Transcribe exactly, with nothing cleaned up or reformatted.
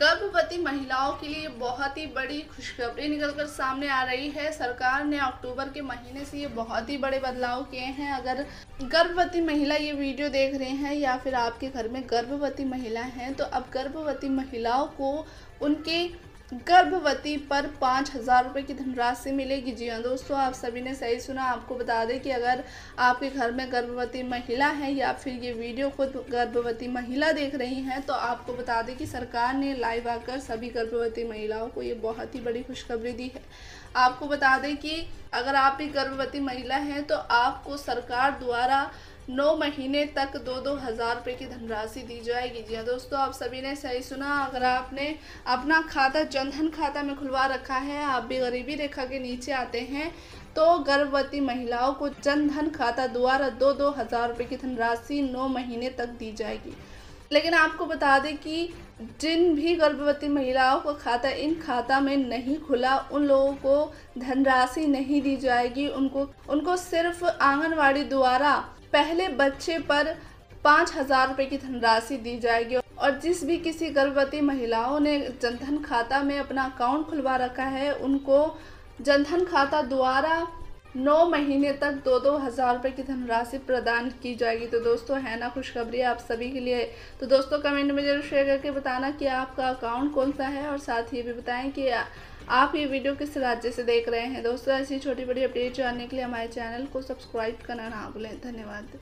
गर्भवती महिलाओं के लिए बहुत ही बड़ी खुशखबरी निकलकर सामने आ रही है। सरकार ने अक्टूबर के महीने से ये बहुत ही बड़े बदलाव किए हैं। अगर गर्भवती महिला ये वीडियो देख रहे हैं या फिर आपके घर में गर्भवती महिला हैं, तो अब गर्भवती महिलाओं को उनके गर्भवती पर पाँच हज़ार रुपये की धनराशि मिलेगी। जी हाँ दोस्तों, आप सभी ने सही सुना। आपको बता दें कि अगर आपके घर में गर्भवती महिला है या फिर ये वीडियो खुद गर्भवती महिला देख रही हैं, तो आपको बता दें कि सरकार ने लाइव आकर सभी गर्भवती महिलाओं को ये बहुत ही बड़ी खुशखबरी दी है। आपको बता दें कि अगर आप भी गर्भवती महिला हैं तो आपको सरकार द्वारा नौ महीने तक दो दो हज़ार रुपये की धनराशि दी जाएगी। जी हाँ दोस्तों, आप सभी ने सही सुना। अगर आपने अपना खाता जनधन खाता में खुलवा रखा है, आप भी गरीबी रेखा के नीचे आते हैं, तो गर्भवती महिलाओं को जनधन खाता द्वारा दो दो हज़ार रुपये की धनराशि नौ महीने तक दी जाएगी। लेकिन आपको बता दें कि जिन भी गर्भवती महिलाओं का खाता इन खाता में नहीं खुला, उन लोगों को धनराशि नहीं दी जाएगी। उनको उनको सिर्फ आंगनवाड़ी द्वारा पहले बच्चे पर पाँच हज़ार रुपये की धनराशि दी जाएगी। और जिस भी किसी गर्भवती महिलाओं ने जनधन खाता में अपना अकाउंट खुलवा रखा है, उनको जनधन खाता द्वारा नौ महीने तक दो दो हज़ार रुपये की धनराशि प्रदान की जाएगी। तो दोस्तों, है ना खुशखबरी आप सभी के लिए। तो दोस्तों, कमेंट में जरूर शेयर करके बताना कि आपका अकाउंट कौन सा है, और साथ ही ये भी बताएं कि आप ये वीडियो किस राज्य से देख रहे हैं। दोस्तों, ऐसी छोटी बड़ी अपडेट जानने के लिए हमारे चैनल को सब्सक्राइब करना ना भूलें। धन्यवाद।